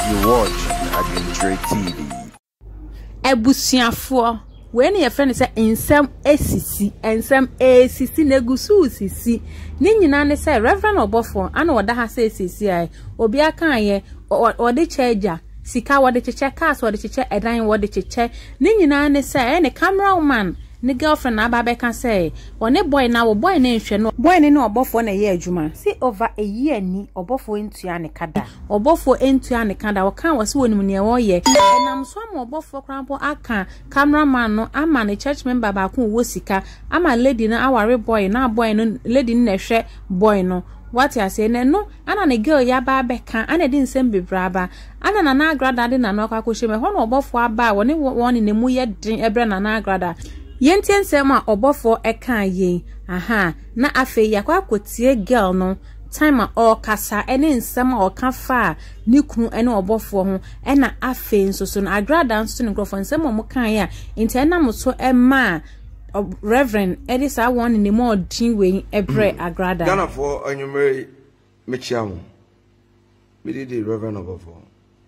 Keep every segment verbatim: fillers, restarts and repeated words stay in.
You watch Adventure T V. Ebusiafo when your friend say insem esisi ensem esisi negusu sisi ni nyina ne say Reverend Obofo ana oda ha say esisi ai obi aka ye ode cheja sika wode cheche cars wode cheche edan wode cheche ni nyina ne say ne cameraman ni girlfriend na aba beka say one boy na wo boy na nhwe no boy ni no Obofo na ye adwuma see over a year ni Obofo entua ne kada Obofo entua ne kada wo kan wo se wonim ne wo ye enam so am Obofo krampo aka cameraman no ama ne church member ba ko wo sika ama lady na aware boy na boy no lady na hwe boy no what you say no ana ne girl ya ba beka ana di nsem bebraba ana na na agrada de na no akwakohye me ho no Obofo aba wo ne wo ne mu ye din ebre na na agrada Yentien sema Obofo eka yen aha na afe yakwa kotie girl no time o kasa ene nsema o ka fa ni kunu ene Obofo ho ena afe nsoso na agrada nso ne grofo nsema mo kan ya enti na mo so ema Reverend Edisa won ni mo din we ebre agrada Ghana for anyumere mechia ho me di Reverend Obofo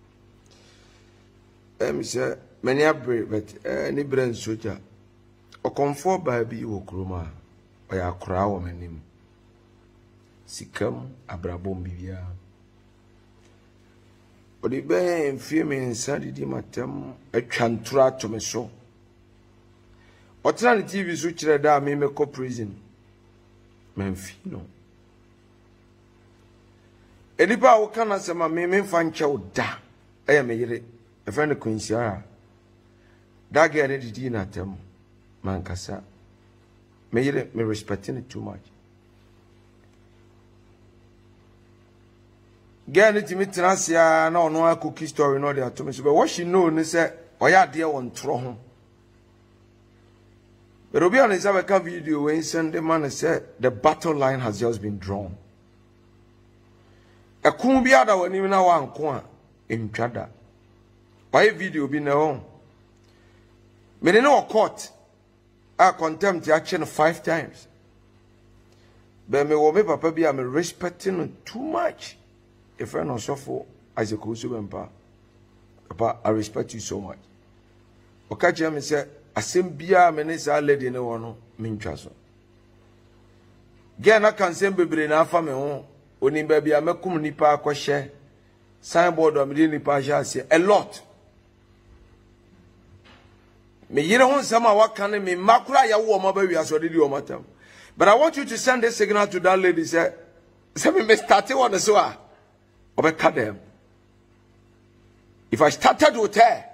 em say many abre but any brand soja Okomfo baabi wo kroma oya akra wo manim sikam abrabom bibia odi be mfie me nsa didi matem atwantura to me so otra ne T V so kire da me me ko prison memfi no edipa wo kana sema me me fa nche wo da eya me yire e fa ne kunsia da ga ne didi na tem Mankasa. Me yire me respecting it too much. Girl it me trasia na ono a cookie story no dey to me so but what she know ni say oya de won tro ho. But obi on is have a video when send the man say the battle line has just been drawn. A kun bi ada wani na wa nko a entwada. Why video bi na ho. Me no court I contempt action five times. But me wo me papa bi am respecting him too much. A friend or so for as a Kusu Papa, I respect you so much. Okachi me say asem bia me ne sa lady ne wono mintwa so. Ge na kan sem bebre na afa me ho oni ba bia mekum nipa akohye signboard o me di nipa sha se a lot. Me yire hon sama wakane me makura ya wo ma ba wi aso de di o matam. But I want you to send a signal to that lady say say me start one so a obeka dem. If I started with her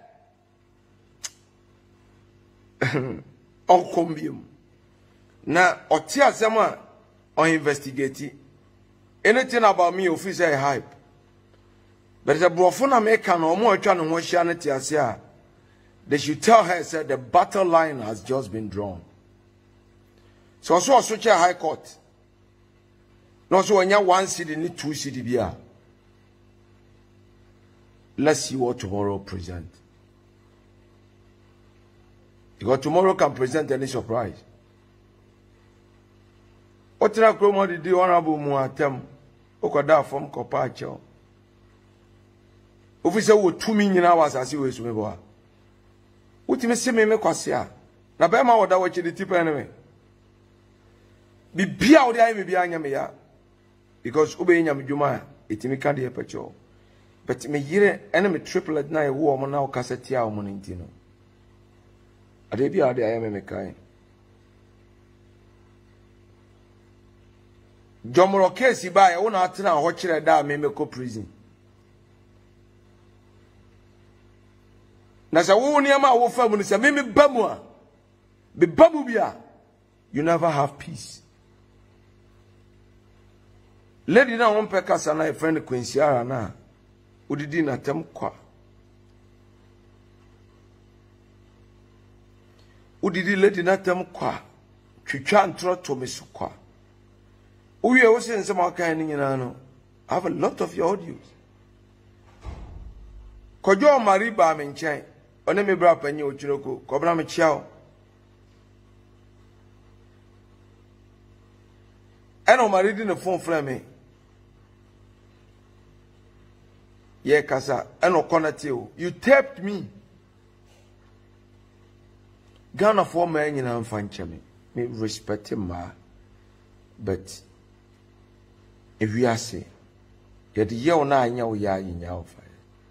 on combium na oti asema on investigate anything about me officer hype. But the brofo na me kan o mo atwa no ho hia na ti ase a they should tell her, said the battle line has just been drawn. So also a switch high court. No, so when you one city, need two city bia. Let's see what tomorrow present. Because tomorrow can present any surprise. What did I come on the honorable Muatem? Okoda from Kopacho. Officer would two million hours as you wish me boy. What you say me me kwasia na be ma woda wachi the tip enemy bibia wo dey me bia anya me ya because obe nya me dwuma etimi ka de pecho but me yire ene me triplet na e wo mo na o kaseti a mo nti no ade bia ade aye me me kai jomro case ba e wo na atena ho kire da me me ko prison na sa wo ni ama wo fa mu ni se me me ba mu a be ba mu bia you never have peace. Lady na won pe kasa na friend Quincy ara na odidi na tem kwa odidi lady na tem kwa twitwa ntro to me so kwa uwie wo se nsema aka ni nyina no I have a lot of your audios kojo mari ba me nchen one me bra panye ochiroko kobra me chiao eno mari di ne phone frame me Yeah, Kasa, I no connect you. You tapped me. Ghana for men in am fanchemi. Me respect him, ma. But if we are say, yet you na nya ya nya ofa.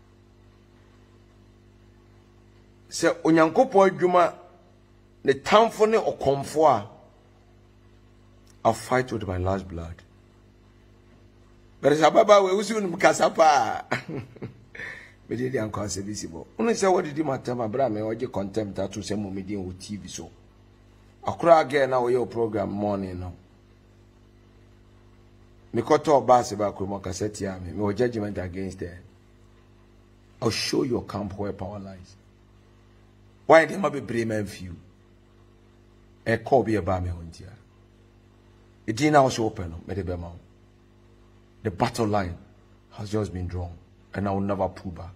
Se onyankopon adwuma ne tamfo ne okomfo a I'll fight with my last blood. But it's ababa we usu nim kasapa. Me dey dey anko asebisibo. Unu say what did matter my bra me oje contempt atu say mo me dey on T V so. Akura again na we your program morning no. Me koto bass ba ko mo cassette ya me. Me judgment against them. I'll show your camp where power lies. Why they ma be brave men few? E call be about me hontia. The dinner was open, me dey be ma. The battle line has just been drawn, and I will never pull back.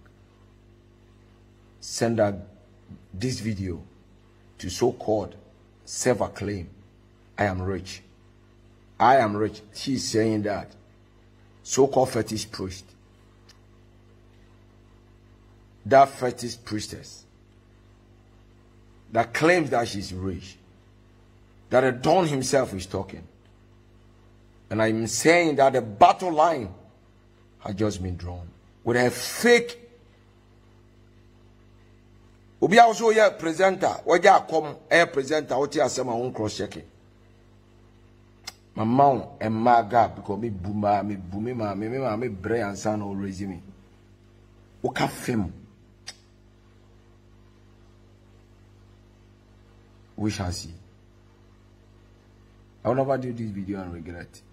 Send out this video to so-called self-acclaim. I am rich. I am rich. She's saying that. So-called fetish priest. That fetish priestess that claims that she's rich. That the Don himself is talking. And I'm saying that the battle line has just been drawn with a fake. Obi also here presenter. What ya come air presenter? What ya say my own cross checking. My mom and my God because me booma me booming ma me me ma me brain and son all raising me. Oka film. We shall see. I will never do this video and regret it.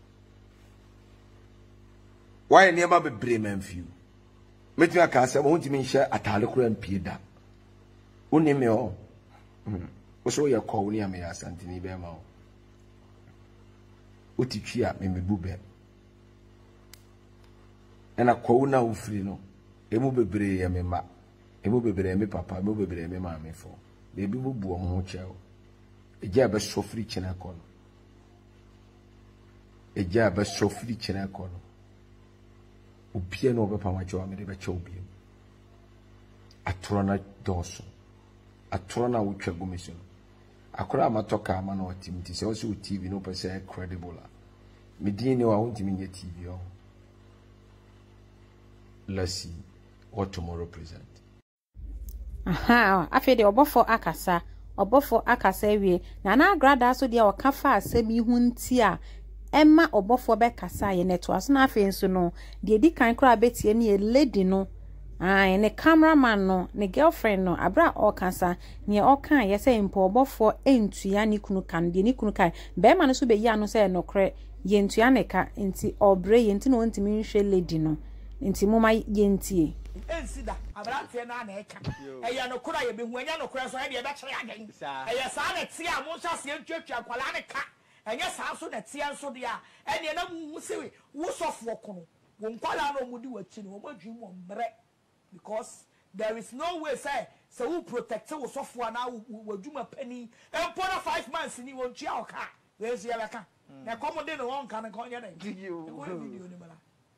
Why never be brave men few? Make me a cancer, I want to mean share at Talukro and Pida. Only me all. Also, your call near me as Antony Bema. Utichia, me bube. And a call now free no. Emu be brave, me ma. Emu be brave, me papa, emu be brave, me mammy for. Baby will bo on chow. A jab a so free china corner. A jab a so free china corner. Upia no bepa macho amede be chobiem atrona doso atrona utwa gomiso akora matoka ama na otimti se oso T V no pese credible me din ne wa wontimi nye T V o. Let's see what tomorrow present. Aha afi de obofo akasa obofo akasa wie na na agrada so de o kafa asemi hu nti a Emma obofo be kasa ye neto aso na afi nso no de di kan kra betie ne lady no ah ne cameraman no ne girlfriend no abra o kasa ne o kan ye say mpo obofo entua ne kunu kan de ne kunu kan be ma no so be ya no say no kre ye ntua ne ka nti obre ye nti no ntimi nhwe lady no nti moma ye ntie ensida abrante na na eka eya no kura ye be hu enya no kura so ye be kire agen eya sa na tie a mo nsa se ntwatwa kwala ne ka enye sa so na tie nso de a ene na mu se wo sofo kono wo nkwala na omudi wachi no omadwi mo mbre because there is no way say say who protect wo sofo na wadwuma pani empo na five months ni won tua oka we se ya beka na komo de no won kan kan ye na video ni mala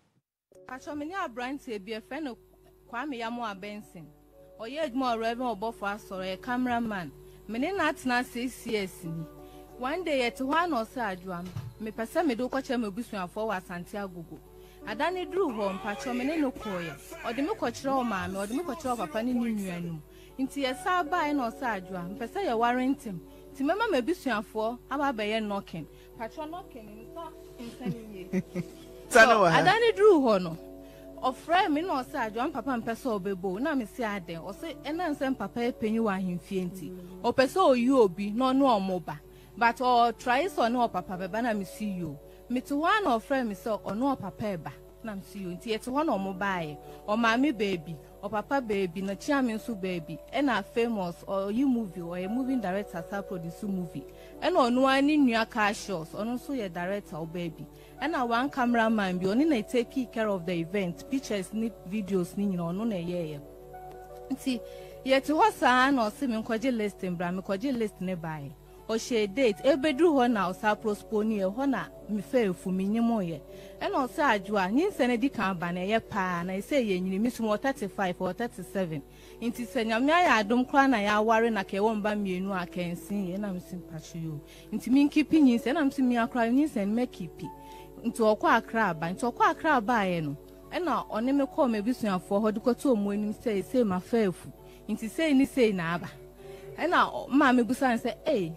Acho meni abrante bi e fe no Kwame Yamo Benson. Oye adwuma Reverend Obofo asoro e cameraman. Meni na atena six years ni. One day yet one or sa adwam. Me pese me do kwache me busuafo wa Asante Agogo. Adani dru ho mpacho meni no koye. Ode me kwachire o maame, ode me kwachire o papa ni nuanum. Nti ye sa bai na o sa adwam. Pese ye warrantim. Ti mema me busuafo aba be ye knocking. Pacho knocking ni so insani ye. So, Adani drew ho no. Ofre me no say adwan papa mpese obebo na me se aden o say ena nsem papa epenyi wa hemfie nti o pese oyi obi no no omoba but o try so no papa beba na me see you me to one ofre me say o no papa eba na me see you nti ete ho no omoba ye o maami baby o papa baby na chiame nso baby ena famous or you movie or a movie director sa produce movie ena onu ani nua Cassius onu so ye director o baby and a one cameraman be only na take care of the event, pictures, ni videos, ni no no na ye. See, yet was an or seven kwaji list in Bram, kwaji list nearby. o she date e bedru ho na o sa prospone e ho na me fa efu me nyimo ye e na o sa adwoa nyinse na di kan ba na ye pa na se ye nyini misum thirty-five or thirty-seven inti se nyame ya adom kra na ya ware na ke wo mba mienu akensin ye na msim pacho yo inti min kipi nyinse na msim mi akra nyinse me kipi inti okwa akra ba inti okwa akra ba ye no e na one me call me bisuafo ho de koto omu anim se se ma fa efu inti se ni se na aba e na ma me busan se eh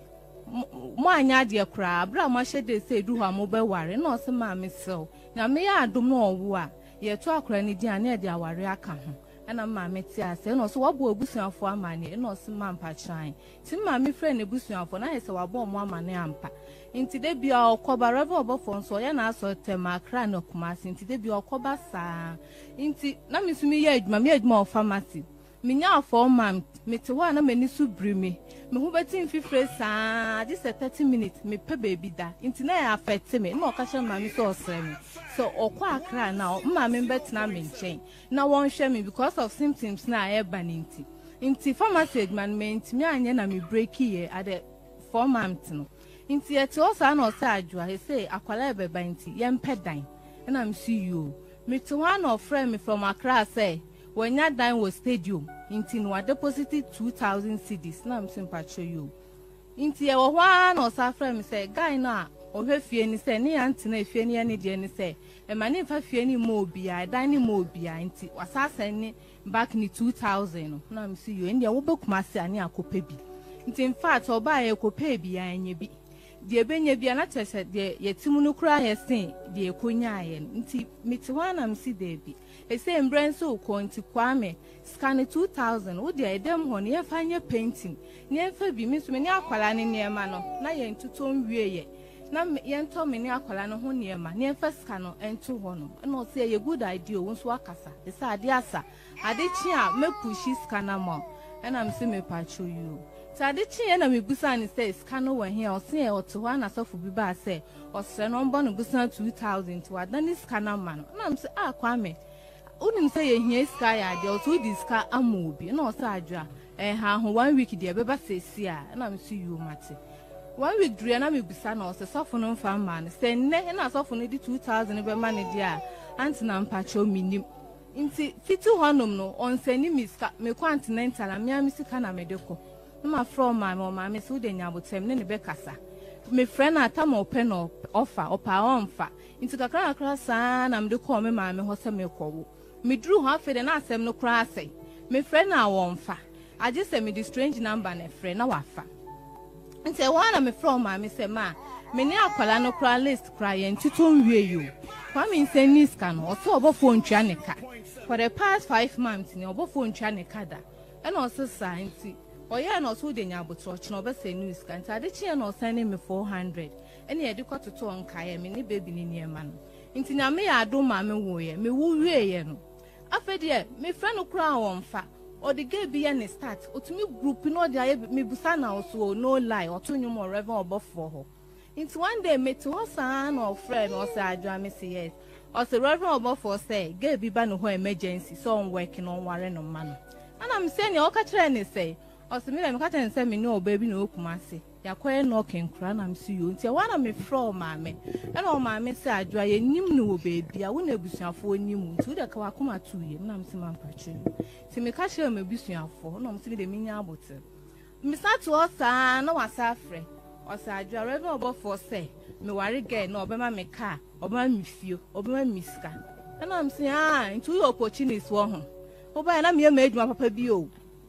mo anya de kra bra ma hye se du ho mo be ware na o se ma me sew na me ya adom na owo a ye to akra ni di ane de aware aka ho ana ma me ti ase na so wabo abusuafo amane na o se ma mpa chan ti ma me friend abusuafo na se wabo mo amane ampa inti de bia okoba revo obofo nso ya na aso tema akra na kumasi inti de bia okoba sa inti na misumi ye adwuma me adwuma of pharmacy minya afọ mam metewa na mani su brimi me hu betin fifre sa just thirty minutes me pe baby da inti na ya affect me na okacha mami so osrem so okwa akra na mama betina me nchen na won hwe me because of symptoms na e baninti inti pharmacy management me anye na me break here at the four months no inti eti osa na osa adwa he say akwala e beba inti ye mpedan na am see you metewa na ofre me from Accra say when ya dan was stadium inti no deposit two thousand cedis na msim pacho you inti e wo hwa na osafra mi say guy na o hwe fie ni say ne anti na fie ni ne de ni say e ma ne fa fie ni mo bia dan ni mo bia inti wasasa ni back ni two thousand na msi you ndi wo bekuma se ani akopa bi inti in fact oba ye kopa bi anya bi de benye bia na tese de yetimu no kura ye sen de ekonya ye nti mitiwa na msi de bi ese mbrenso ko nti kwame scan two thousand wo de edem ho ne ye fanye painting ne ye fa bi miso me ne akwala ne ne ma no na ye ntuto nwie ye na ye nto me ne akwala no ho ne ma ne ye fa scan no ento ho no na o se ye good idea wo nso akasa de sa ade asa ade chi a me pushi scan ma na msi me pacho you Tadi chi na me busa ni say scan no here o se e oto wa na sofu bi ba say o se no mbo no busa two thousand to adani scan ma no na me say ah kwame unim say ye hia sky ya de o to di scan amobi na o sa adwa eh ha ho one week de be ba sesi a na me see you mate one week dure na me busa na o se sofu no mfa ma no say ne na sofu no di two thousand be ma ne dia anti na mpacho minim inti fitu honum no on seni miska me continental na me amsika na me deko ma from my mama me so de nyabotem ne ne be kasa me friend atam open no offer opa onfa inti kakra kakra sa na me de call me ma me ho se me kowo me dru ho afede na asem no kra asai me friend na wonfa age se me the strange number na friend na wafa inti e wana me from ma me se ma me ni akwala no kra list kra ye ntito nwie yo kwa me nse ni ska no o so obofo ntwa ne ka for the past five months ni obofo ntwa ne ka da e na o se sa inti oya na so de nyaboto ochno be se news kan ade chi na o sane me four hundred ene ye de kototo nka ye me ni baby ni niema no nti na me ya ado ma me wo ye me wo wie ye no afede me friend no kura wonfa o de ge bi ye ne start otumi group no de aye me busa na so no lie otonwum o reven obofo ho nti one day me to hosa na o friend o se adwa me se yes o se reven obofo say ge bi ba no ho emergency so on working on ware no ma no ana me say ne o ka kire ne say Osimile me kata nse me no baby na okumase yakwaye no kenkura na msi yo nti wana me from maame e na o maame se adwa ye nim no wo baby a wo na busuafo nim nti de ka wakoma tu ye na msi mampache ti me ka share me busuafo na msi de minya abote me sa to osa na wasa afre osa adwa reven obofo se me ware girl na obema me ka obema me fio obema me sika na msi ah nti yo opportunities wo ho oba na me ma adwuma papa bi o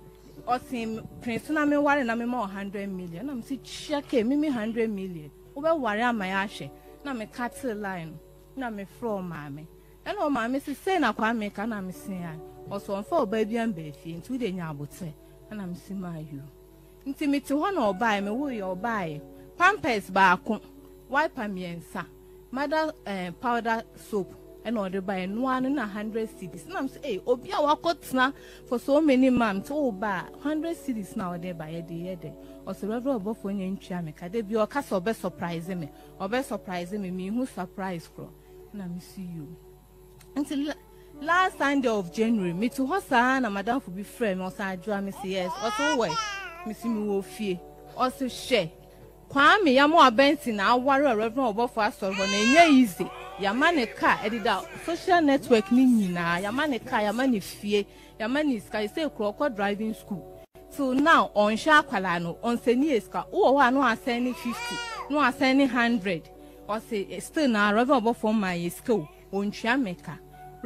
Osim prince na me ware na me ma one hundred million na me si cheke me me one hundred million wo be ware amaya hwe na me cut line na me from maame na o maame si say na kwa me ka na me sin ya oso onfa oba bia mba fie nti de nya abote na me si ma yu nti me ti ho na obae me wo ye obae pampers ba ko wiper miensa mother eh, powder soap and order by one and a hundred cities. And I'm saying, oh, be our cotna for so many months. Oh, by hundred cities now, there by a day, or so ever above when you're in Chamica. They be your castle best surprising me, or best surprising me, me who surprise crow. And I miss you until last Sunday of January. Me to her son and Madame for be friend, or I draw me yes, or so way, Missy Muo fear, also share. Kwame Yamo Abensi na aware Reverend Obofo asoro na enye easy. Yama ne car edida social network ni nyina yama ne car yama ne fie yama ne sky say kroko driving school. So now on sha kwala no on seni eska wo ho anu aseni fifty no aseni one hundred o say still na Reverend Obofo my school on twa meka.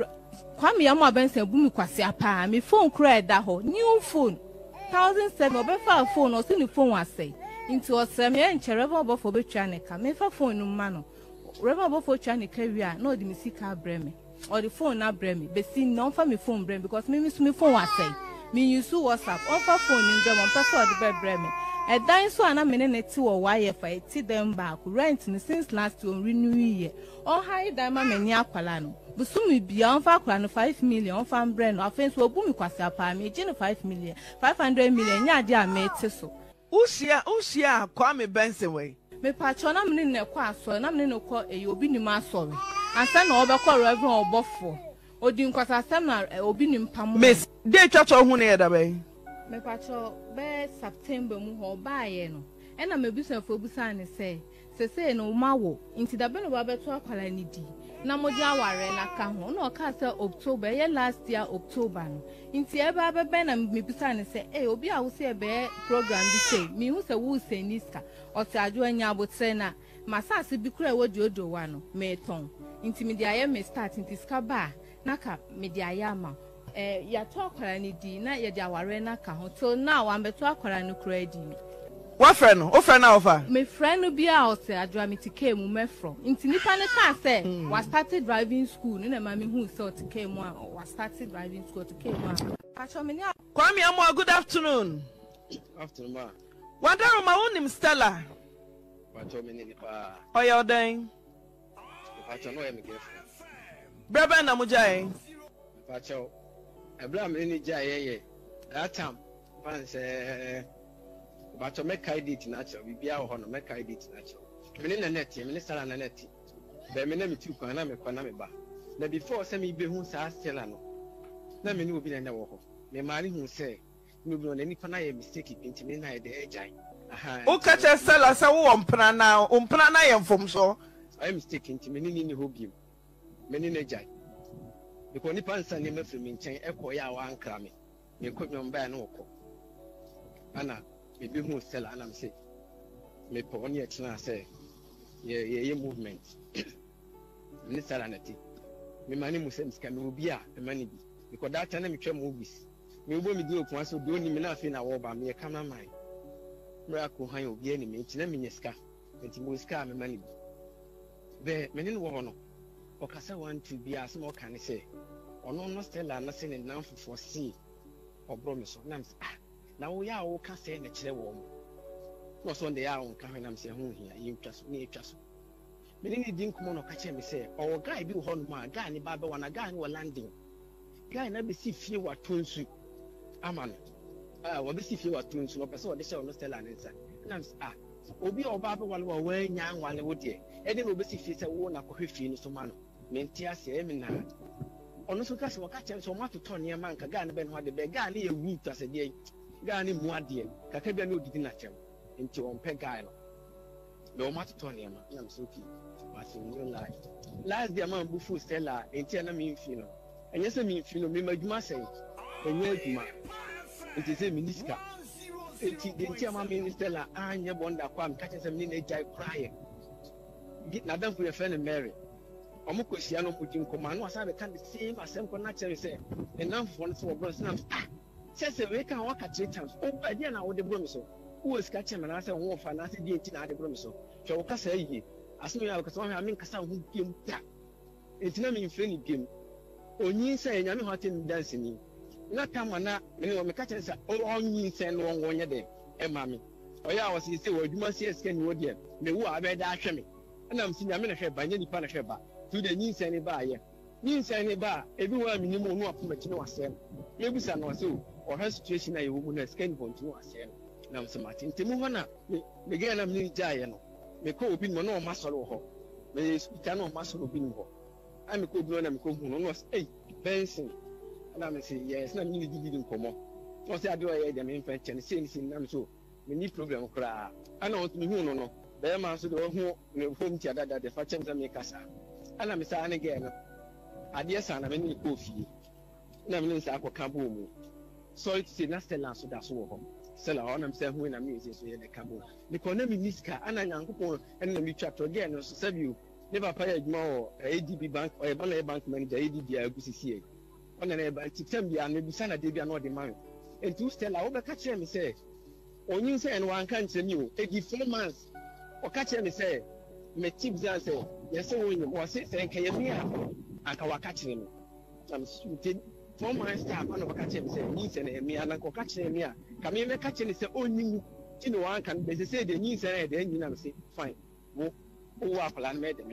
Kwame Yamo Abensi bumi kwase apa me phone kra eda ho new phone one thousand seven obefa phone o sini phone asay into osem ye nche Reverend Obofo betwa ne ka me fa phone no ma no Reverend Obofo twa ne ka wi a no di me sika breme or the phone na breme be si no fa me phone breme because me me so me phone asay me use WhatsApp on fa phone ni breme on person the be breme e dan so ana me ne ti wo wire fa ti dem back rent ni since last year renew year on high dan ma me ni akwala no busumi bia on fa akwala no five million on fa breme no afenso obu mi kwase apa me gi no five million five hundred million nya ade a me ti so Usia usia Kwame Benson way. Me pacho na mne ne kwa aso na mne ne kwa e obi ni ma asori. Ansa na obekọ Reverend Obofo. Odi nkwasa asem na obi ni mpam. Miss, dey twacho hu na yeda be. Me pacho be September mu ho ba ye no. E na me busa fo busa ne se. Se se no mawo. Inti da be no ba beto akwala ni di. Na moji aware na ka ho na o ka se October ye last year October no. Inti e ba be na me busa ne se eh obi a wo se be program bi say me hu se wo se niska o se adu anya abotre na masase bi kura wodi odo wa no me ton inti me dia ye me start inti ska ba na ka me dia ya ma eh ya to akwara ni di na ye dia aware na ka ho till now am beto akwara no kura di What friend? O friend na ofa? Me friend no bia o se adu amitike mu me from inti nipa ne ka say was started driving school ni na ma me hu se o tike mu a was started driving school tike mu a pacho me ni Kwame Yamo, good afternoon. Afternoon, ma. Wandaro ma unim Stella. Pacho me ni pa. Oya odan. Pacho no e me girlfriend. Braba na mujai. Pacho. Ebra me ni jai ye ye. That time pan say Pacho make I date natural. Bibia ho no make I date natural. Me ni na net, me ni sala na net. Be me na me tu kwa na me kwa na me ba. Na before say me be hu sa Stella no. Na me ni obi na na wo ho. Me mari hu say no bi na nipa na ye mistake pinti me na ye de ejai. Aha. O ka che Stella say wo mpana na, o mpana na ye mfom so. I mistake pinti me ni ni ho bi. Me ni na ejai. Because nipa nsa ni mafiri me nchen ekọ ya wa ankra me. Me ko me mba na okọ. Ana me bi hu Stella ana me say me po oni etna say ye ye ye movement. Ni sala na ti. Me mani mu say mska me obi a me mani bi. Because that time me twa movies. Me obo me di okun aso do ni me na afi na wo ba me camera man. Mra ko han obi ani me ntina me nyeska. Nti mo ska me mani bi. Be me ni wo ho no. O kasa one two bi asem o kan say. Ono no Stella na say ne nan fofo see. Obro me so. Na me ah. Na wo ya wo ka say na kire wo mo. No so nde ya wo ka hwe na me say hu hia yi twa so ni twa so. Me ni di nkomo no ka che me say o guy bi wo ho no ma guy ni ba be wana guy ni wo landing. Guy na be si fie wa tonsu. Aman. Ah, wo be si fie wa tonsu no pese wo de share no Stella na nsa. Na ah, obi oba be wale wo nya wale wo de. E de no be si fie se wo na kohwe fie no so ma no. Me nti ase e me na. Ono so ka se wo ka che so ma to ton ye man ka guy na be no de be guy na ye wu to ase de. Guy na mu ade. Ka ka bia na odidi na chem. Nti on pe guy no. Me o ma to ton ye man. Na me so ki. But in real life. Last day man bu fu Stella nti na me fie no. Enye se me fie no me madwuma sei. Enye adwuma. Nti se minister. Nti de nti ama minister la anya bonda kwa me ka che se me na jai cry. Na dan fu ye friend Mary. Omo kosia no mudi nkoma no asa be kan the same asem ko na chere se. Enam fo no so bro snap. Se se we kan waka three times. O ba dia na wo de bro me so. Wo ska che me na se wo fa na se die nti na de bro me so. Hwe wo kasa yi. Asem ya ko so me amen kasa hu biem ta. Nti na me mfre ni biem. Onyin se nyame ho atem dance ni. Na kama na me no me ka chere se onyin se no wonye de e ma me. Oya wo se se wo adwuma se eske ni wo de. Me wo abeda ahwe me. Na me si nyame na hwe ba nya nipa na hwe ba. Tu de nyin se ni ba ye. Nyin se ni ba ebi wa me ni mo no apoma kine wasem. Me busa no se o ha situation na ye wo mu na eske ni continue wasem. Na me se mati ntemu ho na me ge na me ni jaye no. Me ko obi mo na o masoro ho. Me speaker na o masoro obi ni ho. I me ko bi na me ko hu no no eh Benson. Na me say yes na me ni di di nkomo. No say ade o ye de me mfa chen say ni sin na me so me ni problem kra. Ana o me hu no no. be ma so do ho ne home tia dada de fa chem za me kasa ana me sa ne ge no ade sa na me ni ko fie na me nsa akọ ka bo mu so it say na Stella so da so wo ho Stella ona me say hu na me say so ye de ka bo because na me niska ana nyankopon na me twa to ge no so sabi ne papa ya adwuma o A D B bank o e ba na bank manager A D B a agusisi ona na e ba titam bia na bisa na de bia na o de man entu Stella wo be ka kire me say onyin say en wan kan kire mi o e gi four months o ka kire me say me tips an say yes wo nyim o say say kan ye mi a aka wa ka kire me am suited four months staff ana ba ka kire me say ni say na mi ana ko ka kire me a ka me me ka kire say onyin ti no wan kan be say de nyin say na de nyina me say fine wo wo plan me de me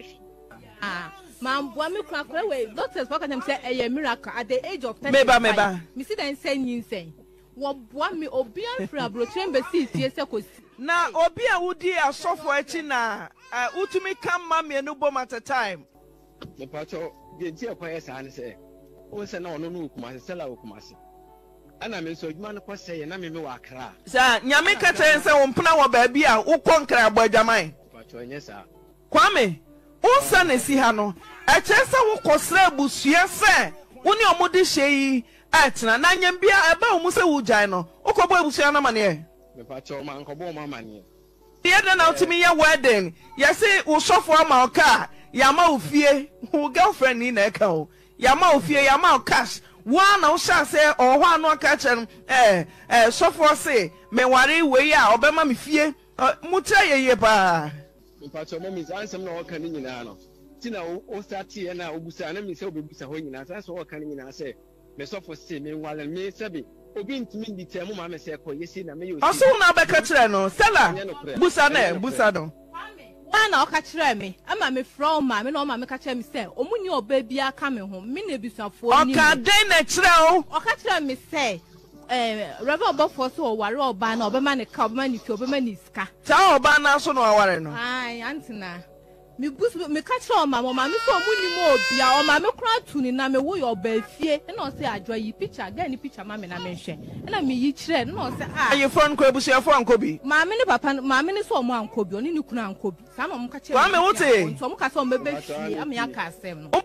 ah man boa me kra kra we doctors for can say a miracle at the age of thirty. Meba meba me see dem say nyin say wo boa me obi anfra abrochen be see tie se ko na obi a wudi asofo achi na utumi kam ma me no bom at a time me pacho de tie kwa esa an say o se na ono no kuma se sela o kuma se ana me so adwuma no ko say na me me wa kra sa nyame ka chen se wo mpena wo ba bia wo konkra agbo adwaman pacho enye sa Kwame unsa na si ha no e chese wo kosra busua se woni omode hyeyi atena na nyam bia eba wo se wo gyan no okobo abusua na mane me pacho ma nkobo ma mane ye de na utimi ye wedding ye se wo sofo ama oka ya ma ofie wo girlfriend ni na eka o ya ma ofie ya ma cash wa na wo sha se o ho anu aka chen eh eh sofo se me ware we ya obema me fie mutra ye ye pa Pacho mo mis ansem na waka ni nyina no tina o start ye na obusa na mi se obebusa ho nyina sa so waka ni nyina se me so for say me nwale me sabi obi ntimi ndi temu ma me se ko yesi na me yo aso na be ka kire no Stella busa na busa no wa na o ka kire me ama me from ma me na o ma me ka kire me se omunni oba bia ka me ho me na bisafo ni o ka den na kire o o ka kire me se eh revel bofo so ware oba na obema ne ka obema ni fi obema ni ska ta oba na so no ware no ai antina me bus me ka kire o ma mo ma me so omunni mo obia o ma me kra tu ni na me wo yo ba fie na o se adwa yi picture ga ni picture ma me na me hwe na me yi kire na o se ah ayi fon ko ebusia fo ankobi ma me ne papa ma me ne so mo ankobi oni ni kuna ankobi sa ma mo ka kire wa me wote so mo ka so mo be fie am ya ka asem no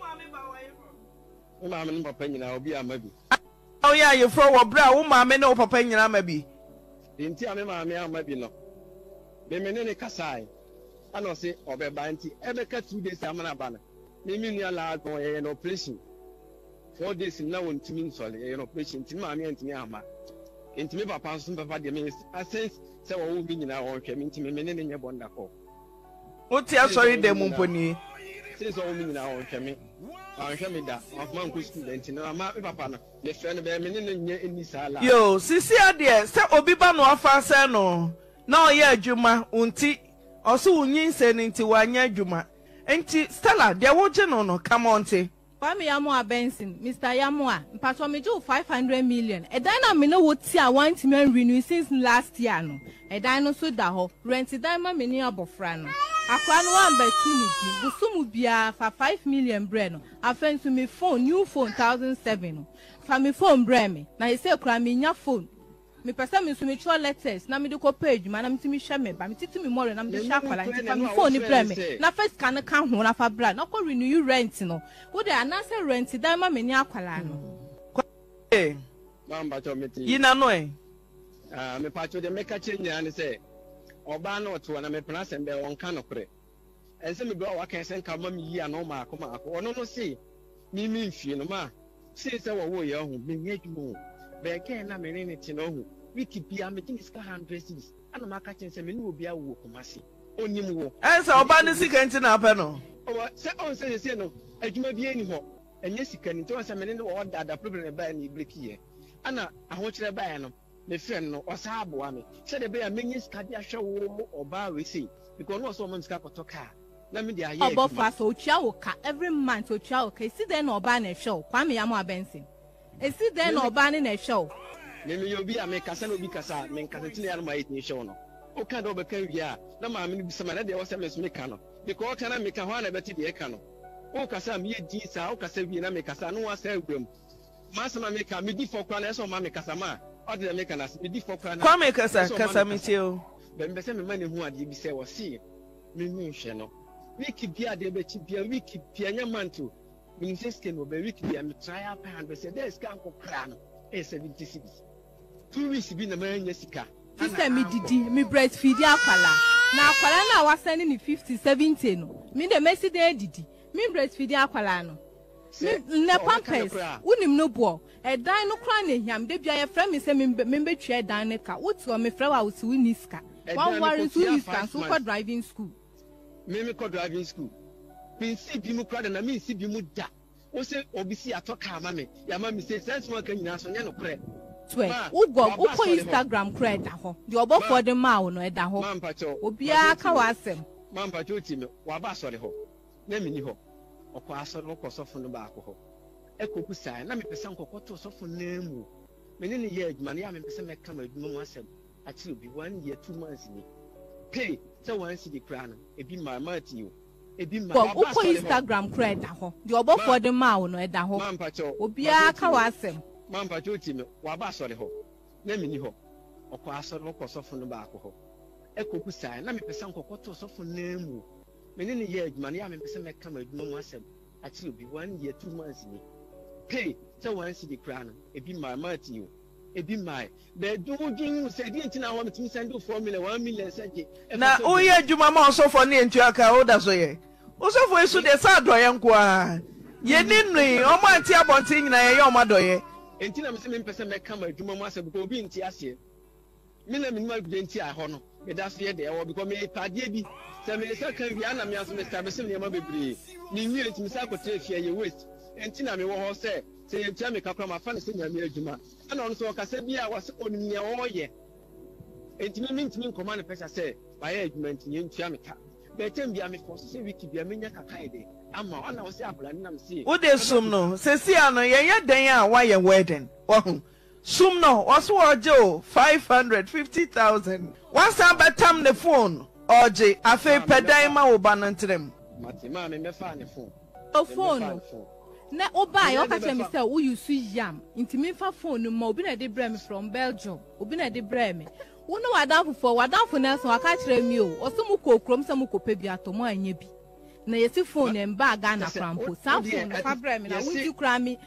o ma me ne papa nyina obi amabi oh yeah you fro wo bra wo ma me ne wo papa nyina ma bi enti ame ma me ama bi no be me ne ne kasai ana se obeba nti ebe ka two days amana bana me mi nua la go ye no operation four days na won timi nsole ye no operation enti ma me enti ama enti me papa so papa de me asense se wo wo bi nyina wo hwe me enti me ne ne nye bonda ko o ti asori de mu mponi se so wo mi nyina wo hwe me ahwe me da of man ko student na ma papa no le fe no be me ne nye eni sala yo sisi ade se obi ba no afa se no na o ye adwuma unti o so unyin se ni nti wanya adwuma enti Stella de wo je no no come on ti Kwame Yamoa Benson Mister Yamoa mpaso me jo five hundred million e dan na me no wo ti a want me renew since last year no e dan no so da ho rent dan ma me ni abofra no akwa no wan ba tu ni di busumu bia fa five million bre no afen to me phone new phone two thousand seven no fa me phone bre me na e say kura me nya phone me pesa me so me cho letters na me de ko page ma na me timi hwe me ba me titi me more na me de sha kwala nti fa me phone ni bre me na first kan ka ho na fa bra na ko renew you rent no wo de anase rent dan ma me ni akwala no eh mamba cho meti yina no eh ah me pa cho de me ka chenya ne se oba na oto na me pena se mbe won ka no kure ense me bra wa kan se nka ma me yi ano ma akoma akọ ono no se mi mi mfie no ma se se wo wo ye ho me nye dwumo be ke na me ne ti no ho wiki bia me tin ska one hundred cities ana ma ka chen se me ni obi awo komase onim wo ense oba ne sika nti na ape no o se on se se no adwuma bi eni ho enye sika ni to se me ne wo dada problem e ba na ibreki ye ana aho kire ba ya no me friend no osa aboa me se de be ya menye sika dia hwe wo oba we say because no so mo sika koto car na me dia ye obo fa so chia wo ka every month o chia wo ka si den na oba na hwe Kwame Yamoa Benson esi den na oba na hwe me me obi a me kasa na obi kasa me kasa tin ya no ma yiti hwe no o ka do be ka wi a na ma me bi sama na de wo se me so me ka no because o ka na me ka ho na be ti de ka no o kasa me di sa o kasa wi na me kasa no wa sa agwam ma sama me ka me di fo kwa na so ma me kasa ma o de me ka na me di fo kwa na Kwame kasa kasa me ti o be me se me ma ne hu ade bi se wo si me me hwe no wiki bia de be chi bia wiki bia nya manto me say skin no be wiki bia me try up and be say there scan ko kra no e seventy-six two weeks bi na ma nya sika sister me didi me breastfeed akwala na akwala na wasani ni fifty seventy no me de mesi de didi me breastfeed akwala no ne pampers unim no bo e dan no kra na hiam de bia ye fra me se me me twa dan ne ka wotu me fra wa wotu ni ska one warren to niska so for driving school me me ko driving school me si bi mu kra na me si bi mu da wo se obi si atoka ma me ya ma me say sense mo ka nyina so nya no kra twe ugo uko Instagram kra da ho de obofo de ma wo no da ho obi aka wa asem mampa cho ti me wa ba sore ho na me ni ho okọ asọrọ okọ sọfo no ba akọ ho ekoku sai na me pesa nkokoto sọfo na mu me ne ne ye adwuma na ya me pesa me kama adwuma mu asem ati obi one year two months ni pay so one city kra no ebi ma ma ti o ebi ma ba uko Instagram kra da ho de obofo de ma wo no da ho mampa cho obi aka wa asem mampa cho ti me wa ba sọre ho na me ni ho okọ asọrọ okọ sọfo no ba akọ ho ekoku sai na me pesa nkokoto sọfo na mu me ne ne ye adwuma na ya me pesa me kama adwuma mu asem ati obi one year two months ni pay so one city kra no ebi ma ma ti o ebi ma be do dun se di ntina ho me tin send four million one million sage na o ye adwuma ma so for ne ntua ka o da so ye o so for esu de sa do ye nko a ye ni nui o ma ti abonti nyina ye ye o ma do ye entina me se me pesa me kama adwuma mu asem ko obi nti ase me na me ma gbe nti a ho no me da so ye de e wo because me pade bi se me se kan wi ana me aso me sta be se me ma bebre ni wi enti me sa ko trafia ye waste entina me wo ho se se ye tia me kakra ma fa ne se nya me adwuma ana on so ka se bia wa se on ne wo ye enti me ntimi nkoma ne pesa se ba ye adwuma enti ye ntua me ka be tem bia me fo se wiki bia me nya kaka ide ama ana wo se abla ne nam se wo de sum no se si ano ye ye den a wa ye wedding wo sum no wo so ojo five hundred fifty thousand once am tam the phone oje afi pedan ma wo ba nantrem mate ma me me fa ne phone o phone na oba yo ka che me say wo use yam intimi fa phone ma obi na de brem from Belgium obi na de brem wo no wadan fo wadan fo na so aka kire mi o oso mu kokrom se mu kopa bi atomo anya bi na yesi phone en ba ga na frampo sa phone fa brem na wo ti kura mi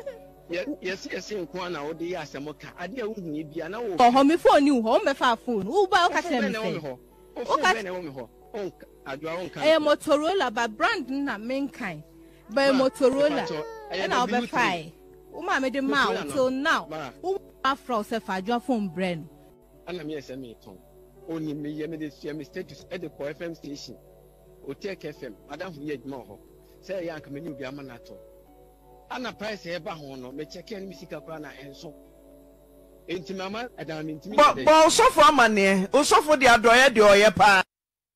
yes yes nko na wo de ya asemo ka ade a wo hu bi na wo ho mi phone ni wo me fa phone wo ba ka kire mi say o ka be na wo me ho on adwa on kan eh Motorola ba brand na menkan by Motorola and I'll be fine. Uma made the mouth till now. Afro se fajua phone brand. Ana me ese me ton. Oni me ye me de share me status at the F M station. O take F M. Madam fu ye djuma ho. Say yank me ni bi ama na to. Ana price e ba ho no me check en mi sika kwa na enso. Enti mama adam ntimi. Bo bo so for amane. O so for the adoye de oye pa.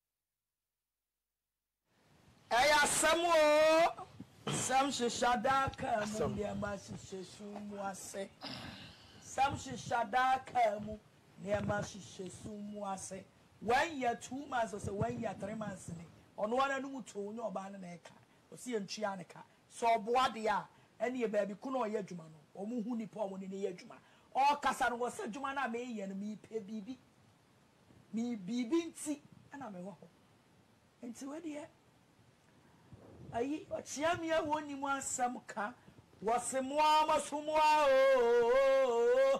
Eya samu Sam shishadaka mu niema shishesu mu ase. Sam shishadaka mu niema shishesu mu ase. One year two months or so one year three months ni. Ono wana no muto onye oba na eka. Osi entua ne ka. So oboa de a ene ye baabi kuno oye adwuma no. Omu hu nipa omo ne ye adwuma. O kasa no wo se adwuma na me ye no mi pe bibi. Mi bibi nti ana me wo ho. Nti we de ayi ochiamia woni mu asam ka wosemwa masumwa o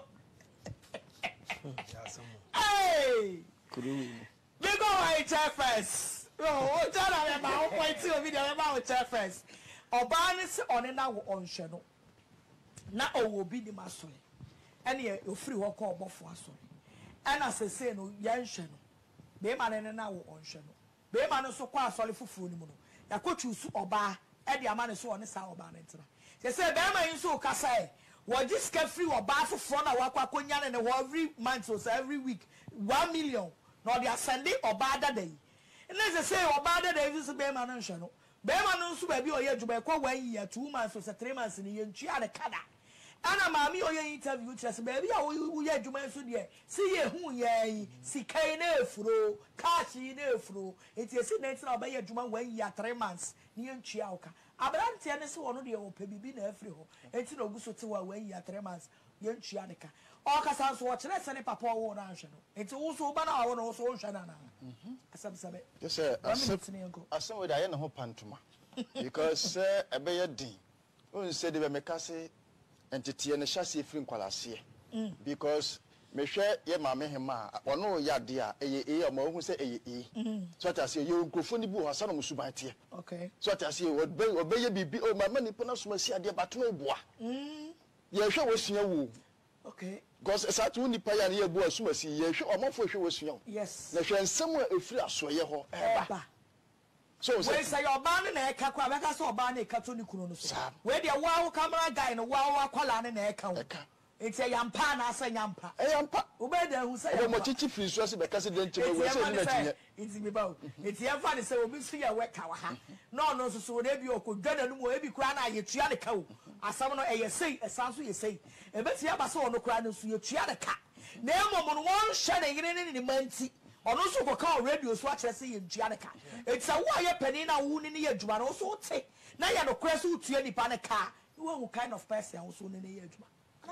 hey kuru we go right first oh o jara me ba o point o video me ba o first oba ni se one na wo onhwe no na owo bi ni maso ene ofiri ho ko obofo aso ena sese no yanhwe no be ma ne na wo onhwe no be ma no so kwa asole fufuru ni mu no yakochu su oba e de amane so one sa oba na ntina se se be ma yin so kasa e wo jiska free oba fufuro na wakwa konya ne ne every month or so every week one million no they send oba dada yi and se se oba dada yi so be ma no hwe no be ma no so ba bi oye djuma ko one year two months or so three months ni ye ntua de kada ana maami oye interview chese ba bi a wo ye djuma so de si ye hu ye si kai na efuro cash na efuro enti esi na ntina oba ye djuma one year three months ni ye ntua oka Abrantia ne se wono de o pe bibi na afri ho enti na oguso te wa wan ya three months ye ntua ne ka o ka san so wo kire se ne papa wo na ahwe no enti wo so ba na wo no so hwa na na mhm asam sabe you say asem we da ye ne ho pantuma because uh, ebe ye din o say de be meka se entity ne hyase efiri nkwalase because me hwe ye ma me hema ono ya de a eye e ma ohun se eye e so ta se ye nkrofo ni bi ho asa no musuban te okay so ta se obe obe ye bibi o ma mani pona suma si ade bato eboa mm ye hwe wo sua wo okay because esa tu ni pa ya ye bo asuma si ye hwe omofo hwe wo sua yes na hwe nsem a efiri asoye ho eba so we say your ban na e ka kwa be ka so oba na e ka to ni kunu no so we de wa camera guy no wa wa kwala na e ka wo it's a yampa na asa yampa e yampa obeda hu say o mo chichi free so se be ka se de ntime we se ni na tinye it's me ba it's ya fa ni say obi su ya we ka wa ha no no so so de bi okodwa na nu mo e bi kura na ye tua ne ka wo asam no e ye sei e san so ye sei e be tia ba so ono kura no so ye tua ne ka na emo mo won hye ne yire ne ni manti ono so ko ka radio so a kire se ye tua ne ka it's a wo ye pani na wo ni ne ye adwuma no so te na ya no kura so tua nipa ne ka wo kind of person wo so ne ne ye adwuma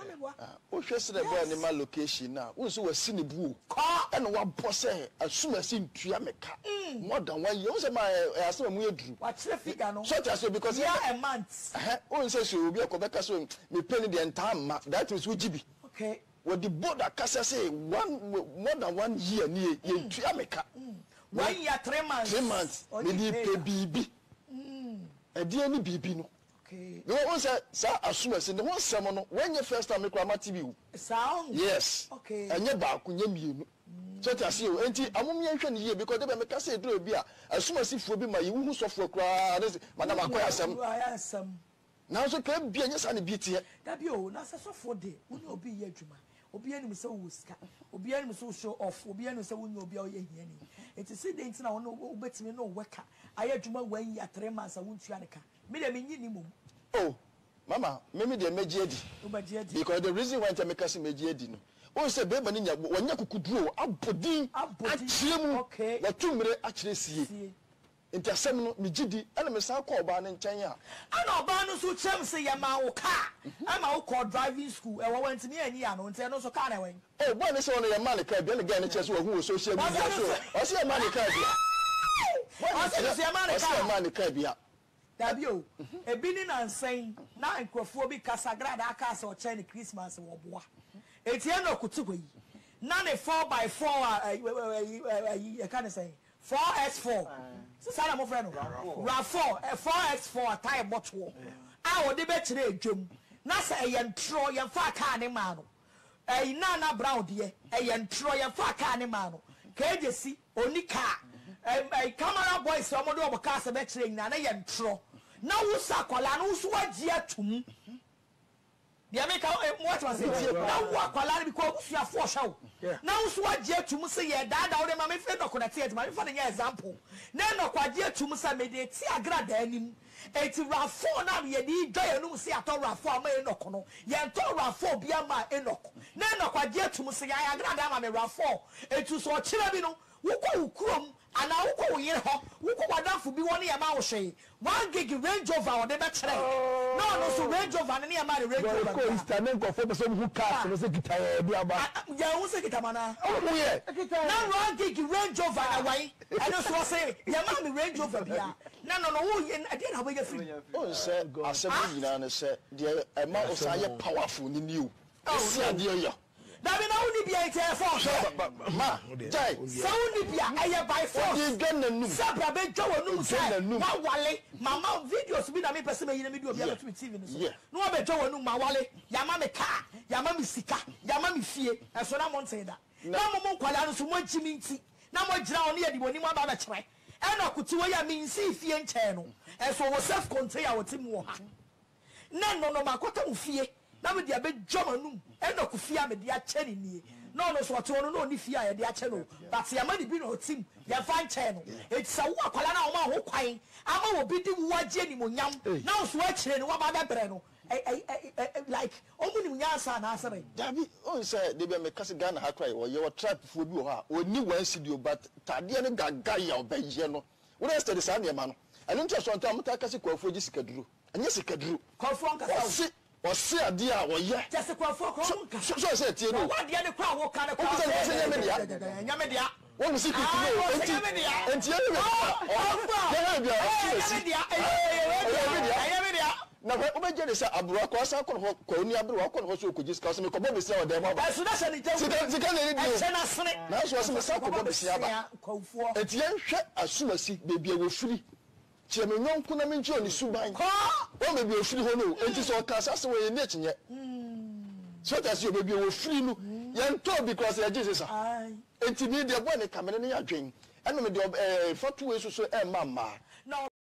o hwe se de boy ni ma location na wo so wasi ne bu e no wa bo se asuma si ntua meka more than one year o se ma asema mu eduru wa kire figure no so just because yeah a month eh o se so obi akobeka so me pay the entire ma that is we gibi okay with the board akasa say one more than one year ni ye ntua meka one year three months three months me di pay bibi mm e di ani bibi no okay no one say sa asuma se the one sem no when you first time make ma T V sound yes okay enye ba ko nya mienu so ta se o enti amomye hwe ne ye because de be make say do bi a asuma si fuo bi ma ye hu sofo kra na madam akoya asem asem na so ka bi enye sa ne bi tie da bi o na se sofo de woni obi ye adwuma obi anim se wo sika obi anim se show off obi anim se woni obi a o ye hiani enti se de enti na wono obetimi no weka aye adwuma wan ya three months a wontua ne ka me de me nyi ni mom oh mama me me de meji edi obaji edi because the reason why I make us meji edi no o se be mani nya wonya kukuduro abodin achiremu okay wa tumre achire sie enti asem no megidi ana me san ko oba ne nchen a ana oba no so chem se ye ma wo car ama wo call driving school e wo wanti me ani ya no enti no so car na wen oh boy ne se wono ye man car bia ne guy ne chese wo hu social media so o se ye man car bia o se ye man car o se ye man car bia dabio ebi ni na nsen na nkrofo bi kasagrada aka se o che ni Christmas wo boa etie no kutu yi na ne four by four e kan say four by four so sana mo friend no ra four four by four tie bottle a wo de be kire edwam na se e yentro ye fa ka ne ma no e na na brown de e yentro ye fa ka ne ma no ka ejesi onika eh camera boys so mo do obo ka se be kire nyina na yentro na wo sakwala na wo so wagie atum dia me ka what was it na wo akwala bi ko busua fo hwa na wo so wagie atum se ye dada wo de ma me fe dokona tie ma me fa na example na no kwagie atum se me de ti agrada anim eti rafo na ye di joy no se ato rafo ama enoko no ye to rafo bia ma enoko na no kwagie atum se ya agrada ma me rafo etu so kire bi no wo ko ukrom ana wo ko yire ho wo ko wadafo bi woni ya ma wo hwe one gig Range Rover wo de be kire no no so Range Rover ne ya ma Range Rover ko instament ko fo be so mu car no se kita e bi aba ya wo se kita mana o mu ye na one gig Range Rover na wai eno so say ya ma me Range Rover bia na no no wo ye ade na wo ye free o se asem nyina ne se de e ma o sa ye powerful ni new o se ade yo Dabi na uni bia ite force ma jai sa uni bia eye by force di ganna num sabra be dwo num say ma wale mama videos bi na me pese me yine me do bia to T V no so no wa be dwo num ma wale ya ma me car ya ma me sika ya ma me fie eso na mo nte da na mo mo kwala no so mo jimi nti na mo gira ono ye di boni mo ba ba kire e na kuti wo ya me nsi fie nche no eso wo self control ya wo tim wo ha na no no makota wo fie na me dia be dwomanum e na ku fia me dia che ni nie no no so to no no ni fia ya dia che no but ya ma ni bi no tim ya fan che no e sa wo akwala na wo ma ho kwan ama wo bi di wo agye ni monyam na so a kire ni wo ba ba bre no like omu ni nyansa na asere dabi on say de be me kase Ghana ha cry wo ye wo trap fo bi wo ha oni wan studio but tade ne gaga ya obaye no wo rest de sa ne ma no ɛno nti asɔnta mo ta ka se kwafo gi sikaduro ɛnyɛ sikaduro kwafo nka ɔse ɔse ade a wɔyɛ just kwafo kwafo nka so so say tie no wa de ne kwa wo ka ne kwa wo se nyame dia nyame dia wọ́n sì kìkì ní o enti enti yẹn mi yẹn bi a ọsùn ẹsì ẹyẹ mi dia na hwẹ ọbẹ jẹ de sẹ aburo akọ ọsàn akọ hɔ kọ oni aburo akọ hɔ so okòjì sika ọsàn mi kọ bọ bẹsẹ ọdẹ mọ ba ẹsùn náà sẹni jẹ sika sika na ẹni di o ẹsẹ náà sini n'asọ ọsàn mi sá kọ bọ bẹsẹ aba eti yẹn hwẹ asumasi beebi ẹwọ firi tiẹ mi nyɔnko na mi nkyɛn oni suban wɔn beebi efiri hɔ no enti sɛ ɔka asase wɔ yɛn ni ekyinyɛ sɔta si o beebi ɛwɔ firi no yɛn tɔ because yɛ gye sisa enti mi deɛ bɔ ne kamera ne yɛ adwen ɛnum deɛ ɛɛ fatuwe soso ɛɛ mma mmaa.